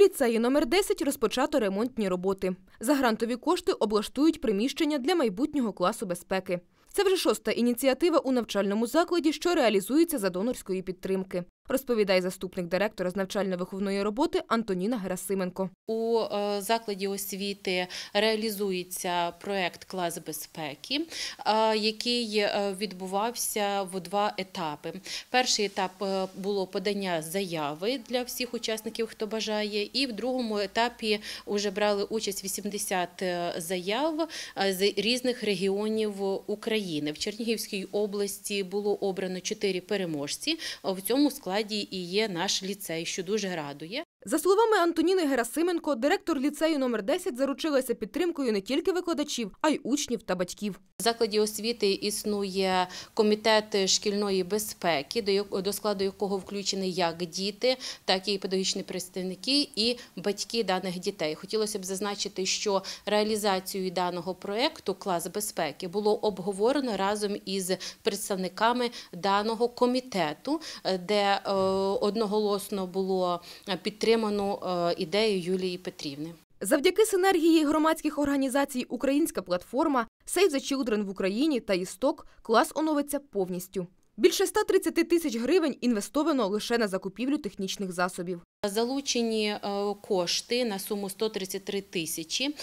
ліцеї номер 10 розпочато ремонтні роботи. За грантові кошти облаштують приміщення для майбутнього класу безпеки. Це вже 6-та ініціатива у навчальному закладі, що реалізується за донорської підтримки, розповідає заступник директора з навчально-виховної роботи Антоніна Герасименко. У закладі освіти реалізується проєкт «Клас безпеки», який відбувався в 2 етапи. Перший етап було подання заяви для всіх учасників, хто бажає, і в другому етапі вже брали участь 80 заяв з різних регіонів України. В Чернігівській області було обрано 4 переможці, в цьому складі і є наш ліцей, що дуже радує. За словами Антоніни Герасименко, директор ліцею номер 10 заручилася підтримкою не тільки викладачів, а й учнів та батьків. В закладі освіти існує комітет шкільної безпеки, до складу якого включені як діти, так і педагогічні представники і батьки даних дітей. Хотілося б зазначити, що реалізацію даного проєкту «Клас безпеки» було обговорено разом із представниками даного комітету, де одноголосно було підтримано ідею Юлії Петрівни. Завдяки синергії громадських організацій «Українська платформа», «Save the Children» в Україні та «Істок» клас оновиться повністю. Більше 130 тисяч гривень інвестовано лише на закупівлю технічних засобів. Залучені кошти на суму 133 тисячі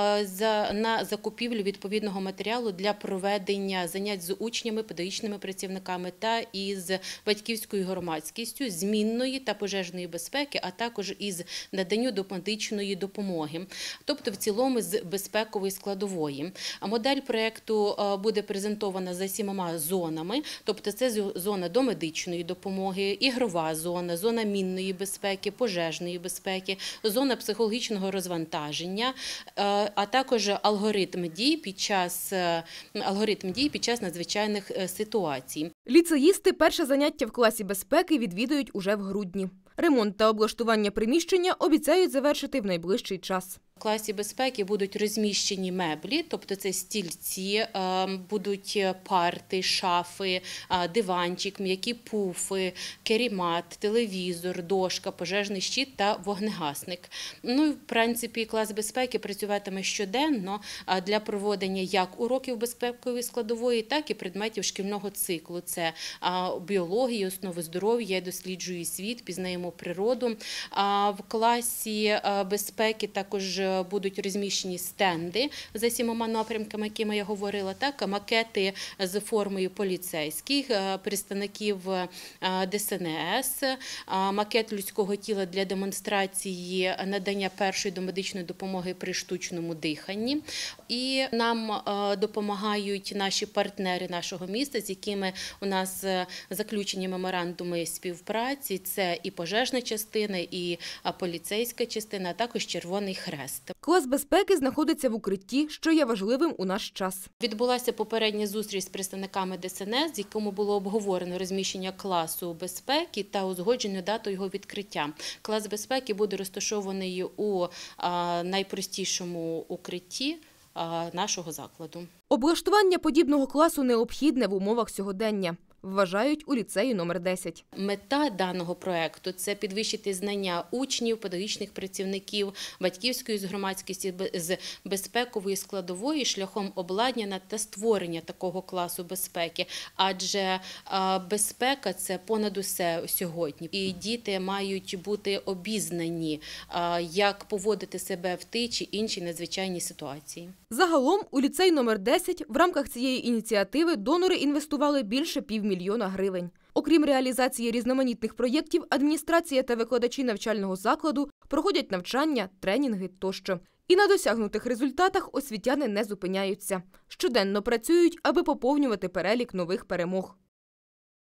на закупівлю відповідного матеріалу для проведення занять з учнями, педагогічними працівниками та із батьківською громадськістю, змінної та пожежної безпеки, а також із наданню домедичної допомоги, тобто в цілому з безпекової складової. Модель проєкту буде презентована за 7 зонами, тобто це зона домедичної допомоги, ігрова зона, зона мінної безпеки, пожежної безпеки, зона психологічного розвантаження, а також алгоритм дій під час надзвичайних ситуацій. Ліцеїсти перше заняття в класі безпеки відвідають уже в грудні. Ремонт та облаштування приміщення обіцяють завершити в найближчий час. В класі безпеки будуть розміщені меблі, тобто це стільці, будуть парти, шафи, диванчик, м'які пуфи, керімат, телевізор, дошка, пожежний щит та вогнегасник. Ну, в принципі, клас безпеки працюватиме щоденно для проведення як уроків безпекової складової, так і предметів шкільного циклу. Це біологія, основи здоров'я, я досліджую світ, пізнаємо природу. В класі безпеки також будуть розміщені стенди за 7 напрямками, якими я говорила, так, макети з формою поліцейських, представників ДСНС, макет людського тіла для демонстрації надання першої домедичної допомоги при штучному диханні. І нам допомагають наші партнери нашого міста, з якими у нас заключені меморандуми співпраці. Це і пожежна частина, і поліцейська частина, а також Червоний Хрест. Клас безпеки знаходиться в укритті, що є важливим у наш час. Відбулася попередня зустріч з представниками ДСНС, з якому було обговорено розміщення класу безпеки та узгоджено дату його відкриття. Клас безпеки буде розташований у найпростішому укритті нашого закладу. Облаштування подібного класу необхідне в умовах сьогодення, вважають у ліцеї номер 10. Мета даного проєкту – це підвищити знання учнів, педагогічних працівників, батьківської громадськості з безпекової складової шляхом обладнання та створення такого класу безпеки. Адже безпека – це понад усе сьогодні. І діти мають бути обізнані, як поводити себе в тій чи іншій надзвичайній ситуації. Загалом у ліцей номер 10 в рамках цієї ініціативи донори інвестували більше $500 000 гривень. Окрім реалізації різноманітних проєктів, адміністрація та викладачі навчального закладу проходять навчання, тренінги тощо. І на досягнутих результатах освітяни не зупиняються. Щоденно працюють, аби поповнювати перелік нових перемог.